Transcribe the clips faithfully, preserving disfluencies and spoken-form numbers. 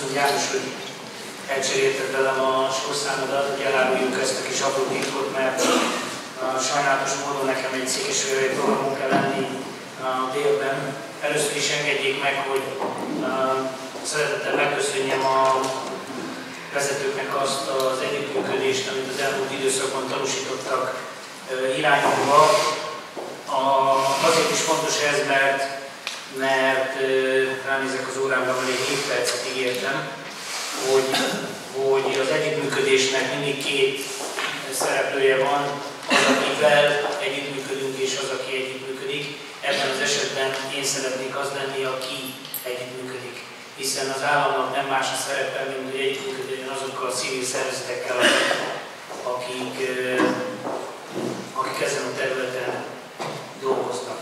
köszönöm, János, hogy elcserélted velem a sorszámodat, hogy eláruljunk ezt a kis apró titkot, mert uh, sajnálatos módon nekem egy székesfehérvári programon kell lenni uh, délben. Először is engedjék meg, hogy uh, szeretettel megköszönjem a vezetőknek azt az együttműködést, amit az elmúlt időszakban tanúsítottak uh, irányomba. A, azért is fontos ez, mert, mert uh, ránézek az órámra, hogy egy hét percet ígértem, hogy, hogy az együttműködésnek mindig két szereplője van, az, akivel együttműködünk, és az, aki együttműködik. Ebben az esetben én szeretnék az lenni, aki együttműködik. Hiszen az államnak nem más a szerepe, mint hogy együttműködjön azokkal a civil szervezetekkel, akik, akik ezen a területen dolgoznak.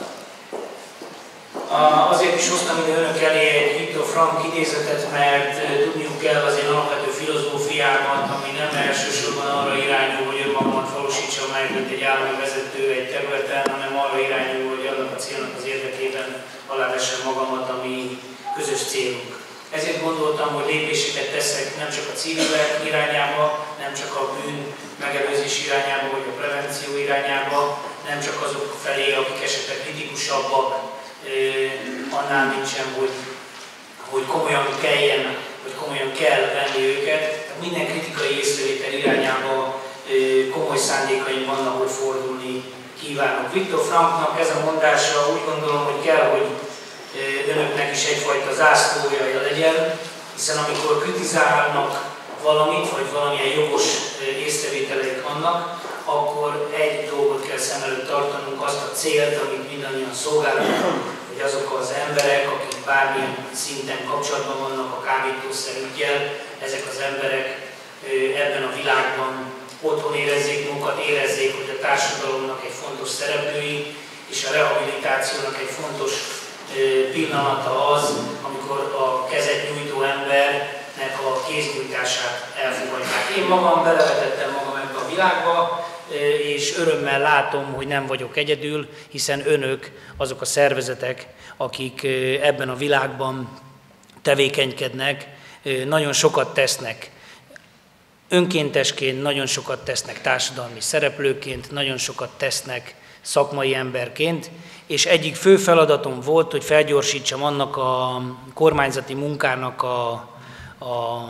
Azért is hoztam ide önök elé egy Viktor Frankl idézetet, mert tudniuk kell az én alapvető filozófiámat, ami nem elsősorban arra irányul, hogy önmagamat valósítsa meg, mint egy állami vezető egy területen, hanem arra irányul, hogy annak a célnak az érdekében alávessem magamat, ami közös célunk. Ezért gondoltam, hogy lépéseket teszek nem csak a civilek irányába, nem csak a bűn megelőzés irányába, vagy a prevenció irányába, nem csak azok felé, akik esetleg kritikusabbak, annál nincsen, hogy, hogy komolyan kelljen, vagy komolyan kell venni őket. Tehát minden kritikai észrevétel irányába komoly szándékaim vannak, hogy fordulni kívánok. Viktor Franklnak ez a mondása úgy gondolom, hogy kell, hogy önöknek is egyfajta zászlója legyen, hiszen amikor kritizálnak valamit, vagy valamilyen jogos észrevételeik vannak, akkor egy dolgot kell szem előtt tartanunk, azt a célt, amit mindannyian szolgálunk, hogy azok az emberek, akik bármilyen szinten kapcsolatban vannak a kábítószerüggyel, ezek az emberek ebben a világban otthon érezzék magukat, érezzék, hogy a társadalomnak egy fontos szereplői, és a rehabilitációnak egy fontos pillanata az, amikor a kezet nyújtó embernek a kéznyújtását elfogadják. Én magam belevetettem magam ebbe a világba, és örömmel látom, hogy nem vagyok egyedül, hiszen önök azok a szervezetek, akik ebben a világban tevékenykednek, nagyon sokat tesznek. Önkéntesként nagyon sokat tesznek társadalmi szereplőként, nagyon sokat tesznek szakmai emberként, és egyik fő feladatom volt, hogy felgyorsítsam annak a kormányzati munkának a, a,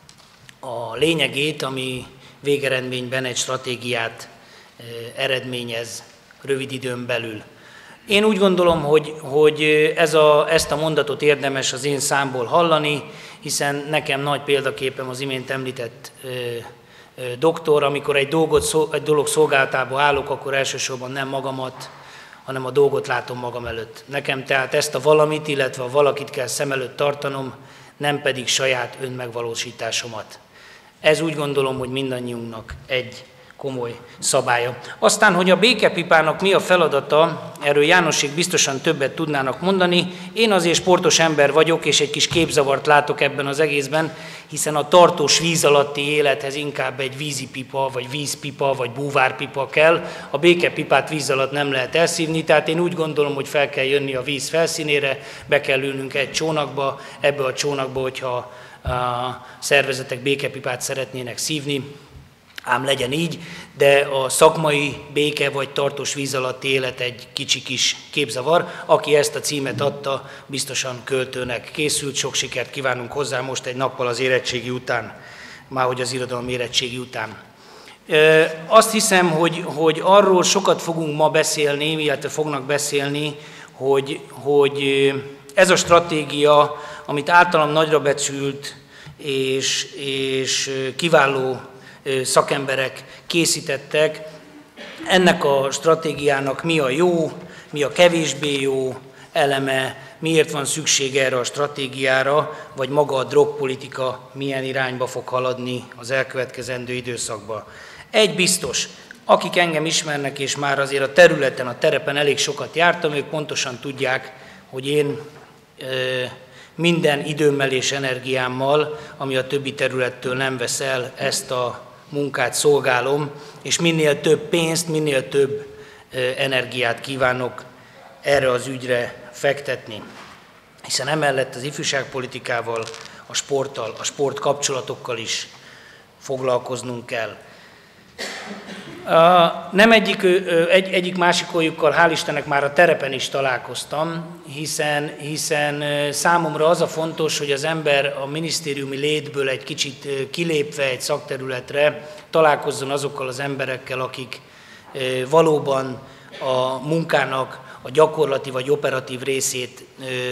a lényegét, ami végeredményben egy stratégiát eredményez rövid időn belül. Én úgy gondolom, hogy, hogy ez a, ezt a mondatot érdemes az én számból hallani, hiszen nekem nagy példaképem az imént említett ö, ö, doktor, amikor egy, dolgot, egy dolog szolgálatába állok, akkor elsősorban nem magamat, hanem a dolgot látom magam előtt. Nekem tehát ezt a valamit, illetve a valakit kell szem előtt tartanom, nem pedig saját önmegvalósításomat. Ez úgy gondolom, hogy mindannyiunknak egy komoly szabálya. Aztán, hogy a békepipának mi a feladata, erről Jánosék biztosan többet tudnának mondani. Én azért sportos ember vagyok, és egy kis képzavart látok ebben az egészben, hiszen a tartós víz alatti élethez inkább egy vízipipa, vagy vízpipa, vagy búvárpipa kell. A békepipát víz alatt nem lehet elszívni, tehát én úgy gondolom, hogy fel kell jönni a víz felszínére, be kell ülnünk egy csónakba, ebbe a csónakba, hogyha a szervezetek békepipát szeretnének szívni, ám legyen így, de a szakmai béke vagy tartós víz alatti élet egy kicsi kis képzavar. Aki ezt a címet adta, biztosan költőnek készült. Sok sikert kívánunk hozzá most egy nappal az érettségi után, máhogy az irodalom érettségi után. Azt hiszem, hogy, hogy arról sokat fogunk ma beszélni, illetve fognak beszélni, hogy, hogy ez a stratégia, amit általam nagyra becsült és, és kiváló szakemberek készítettek, ennek a stratégiának mi a jó, mi a kevésbé jó eleme, miért van szükség erre a stratégiára, vagy maga a drogpolitika milyen irányba fog haladni az elkövetkezendő időszakban. Egy biztos, akik engem ismernek, és már azért a területen, a terepen elég sokat jártam, ők pontosan tudják, hogy én minden időmmel és energiámmal, ami a többi területtől nem vesz el, ezt a munkát szolgálom, és minél több pénzt, minél több energiát kívánok erre az ügyre fektetni. Hiszen emellett az ifjúságpolitikával, a sporttal, a sport kapcsolatokkal is foglalkoznunk kell. Nem egyik, egy, egyik másikoljukkal, hál' Istennek már a terepen is találkoztam, hiszen, hiszen számomra az a fontos, hogy az ember a minisztériumi létből egy kicsit kilépve egy szakterületre találkozzon azokkal az emberekkel, akik valóban a munkának a gyakorlati vagy operatív részét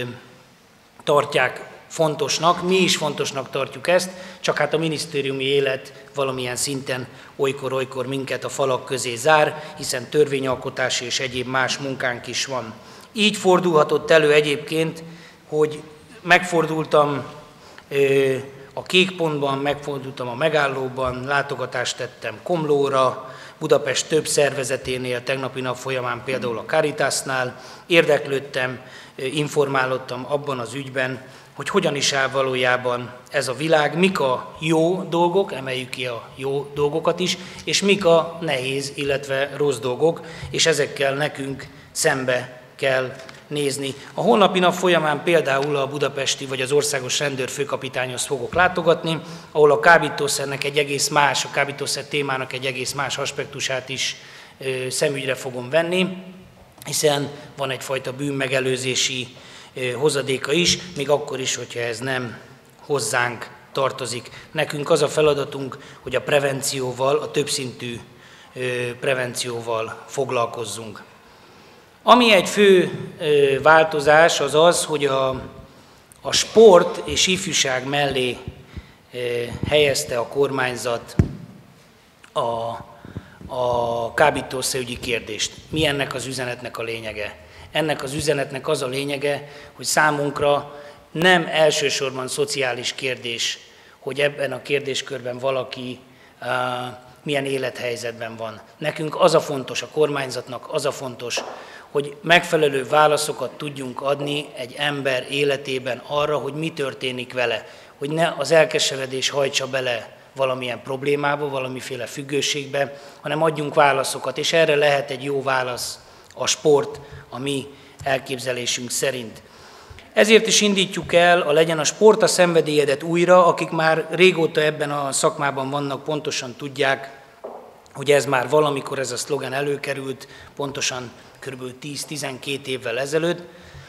tartják fontosnak. Mi is fontosnak tartjuk ezt, csak hát a minisztériumi élet valamilyen szinten olykor-olykor minket a falak közé zár, hiszen törvényalkotási és egyéb más munkánk is van. Így fordulhatott elő egyébként, hogy megfordultam a Kékpontban, megfordultam a Megállóban, látogatást tettem Komlóra, Budapest több szervezeténél, tegnapi nap folyamán például a Caritasnál, érdeklődtem, informálódtam abban az ügyben, hogy hogyan is áll valójában ez a világ, mik a jó dolgok, emeljük ki a jó dolgokat is, és mik a nehéz, illetve rossz dolgok, és ezekkel nekünk szembe kell nézni. A holnapi nap folyamán például a budapesti vagy az országos rendőrfőkapitányhoz fogok látogatni, ahol a kábítószernek egy egész más, a kábítószer témának egy egész más aspektusát is ö, szemügyre fogom venni, hiszen van egyfajta bűnmegelőzési ö, hozadéka is, még akkor is, hogyha ez nem hozzánk tartozik. Nekünk az a feladatunk, hogy a prevencióval, a többszintű ö, prevencióval foglalkozzunk. Ami egy fő ö, változás, az az, hogy a, a sport és ifjúság mellé ö, helyezte a kormányzat a, a kábítószerügyi kérdést. Mi ennek az üzenetnek a lényege? Ennek az üzenetnek az a lényege, hogy számunkra nem elsősorban szociális kérdés, hogy ebben a kérdéskörben valaki uh, milyen élethelyzetben van. Nekünk az a fontos, a kormányzatnak az a fontos, hogy megfelelő válaszokat tudjunk adni egy ember életében arra, hogy mi történik vele, hogy ne az elkeseredés hajtsa bele valamilyen problémába, valamiféle függőségbe, hanem adjunk válaszokat, és erre lehet egy jó válasz a sport a mi elképzelésünk szerint. Ezért is indítjuk el a Legyen a sport a szenvedélyedet újra, akik már régóta ebben a szakmában vannak, pontosan tudják, hogy ez már valamikor ez a szlogen előkerült, pontosan kb. tíz-tizenkét évvel ezelőtt,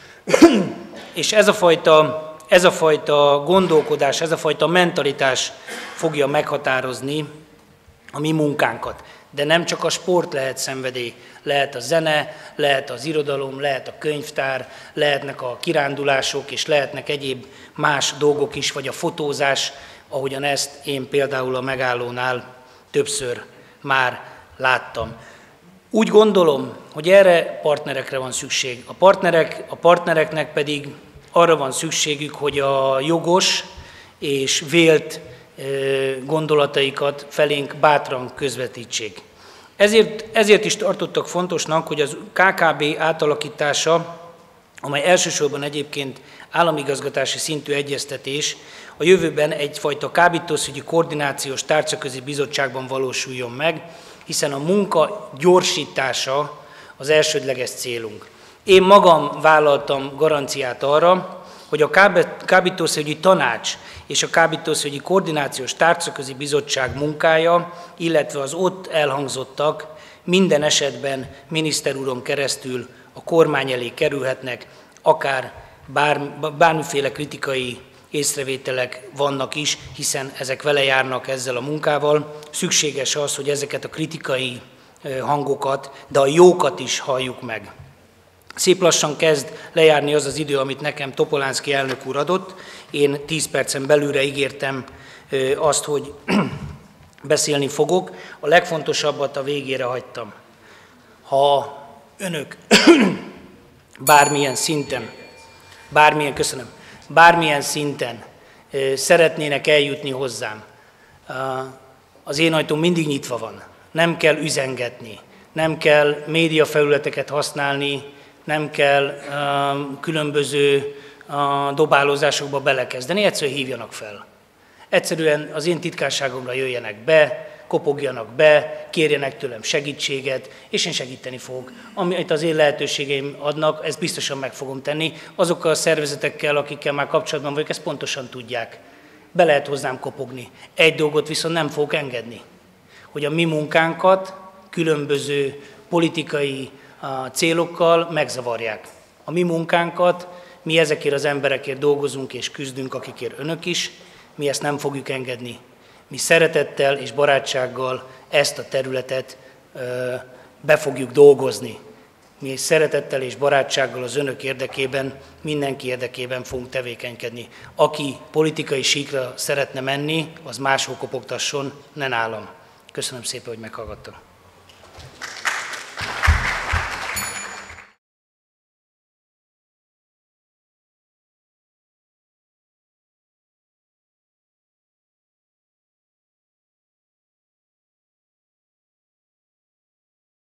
és ez a fajta, ez a fajta gondolkodás, ez a fajta mentalitás fogja meghatározni a mi munkánkat. De nem csak a sport lehet szenvedély, lehet a zene, lehet az irodalom, lehet a könyvtár, lehetnek a kirándulások, és lehetnek egyéb más dolgok is, vagy a fotózás, ahogyan ezt én például a Megállónál többször már láttam. Úgy gondolom, hogy erre partnerekre van szükség. A, partnerek, a partnereknek pedig arra van szükségük, hogy a jogos és vélt gondolataikat felénk bátran közvetítsék. Ezért, ezért is tartottak fontosnak, hogy az ká ká bé átalakítása, amely elsősorban egyébként államigazgatási szintű egyeztetés, a jövőben egyfajta kábítószerügyi koordinációs tárcaközi bizottságban valósuljon meg, hiszen a munka gyorsítása az elsődleges célunk. Én magam vállaltam garanciát arra, hogy a kábítószerügyi tanács és a kábítószerügyi koordinációs tárcaközi bizottság munkája, illetve az ott elhangzottak minden esetben miniszter úron keresztül a kormány elé kerülhetnek, akár bár, bármiféle kritikai észrevételek vannak is, hiszen ezek vele járnak ezzel a munkával. Szükséges az, hogy ezeket a kritikai hangokat, de a jókat is halljuk meg. Szép lassan kezd lejárni az az idő, amit nekem Topolánszky elnök úr adott. Én tíz percen belülre ígértem azt, hogy beszélni fogok. A legfontosabbat a végére hagytam. Ha önök bármilyen szinten, bármilyen, köszönöm, bármilyen szinten szeretnének eljutni hozzám, az én ajtóm mindig nyitva van. Nem kell üzengetni, nem kell médiafelületeket használni, nem kell uh, különböző uh, dobálózásokba belekezdeni, egyszerűen hívjanak fel. Egyszerűen az én titkárságomra jöjjenek be, kopogjanak be, kérjenek tőlem segítséget, és én segíteni fogok. Amit az én lehetőségeim adnak, ezt biztosan meg fogom tenni. Azokkal a szervezetekkel, akikkel már kapcsolatban vagyok, ezt pontosan tudják. be lehet hozzám kopogni. Egy dolgot viszont nem fogok engedni, hogy a mi munkánkat különböző politikai célokkal megzavarják. A mi munkánkat, mi ezekért az emberekért dolgozunk és küzdünk, akikért önök is, mi ezt nem fogjuk engedni. Mi szeretettel és barátsággal ezt a területet ö, be fogjuk dolgozni. Mi szeretettel és barátsággal az önök érdekében, mindenki érdekében fogunk tevékenykedni. Aki politikai síkra szeretne menni, az máshol kopogtasson, ne nálam. Köszönöm szépen, hogy meghallgattak.